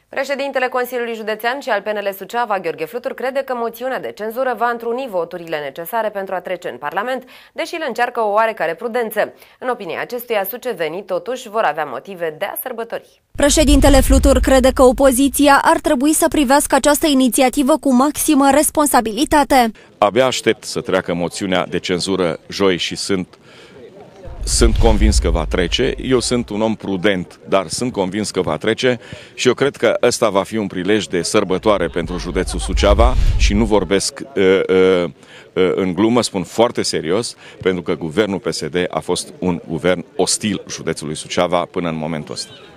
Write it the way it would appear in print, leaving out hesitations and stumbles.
Președintele Consiliului Județean și al PNL Suceava, Gheorghe Flutur, crede că moțiunea de cenzură va întruni voturile necesare pentru a trece în Parlament, deși îl încearcă o oarecare prudență. În opinia acestuia, sucevenii totuși vor avea motive de a sărbători. Președintele Flutur crede că opoziția ar trebui să privească această inițiativă cu maximă responsabilitate. Abia aștept să treacă moțiunea de cenzură joi și sunt convins că va trece. Eu sunt un om prudent, dar sunt convins că va trece și eu cred că ăsta va fi un prilej de sărbătoare pentru județul Suceava și nu vorbesc în glumă, spun foarte serios, pentru că guvernul PSD a fost un guvern ostil județului Suceava până în momentul ăsta.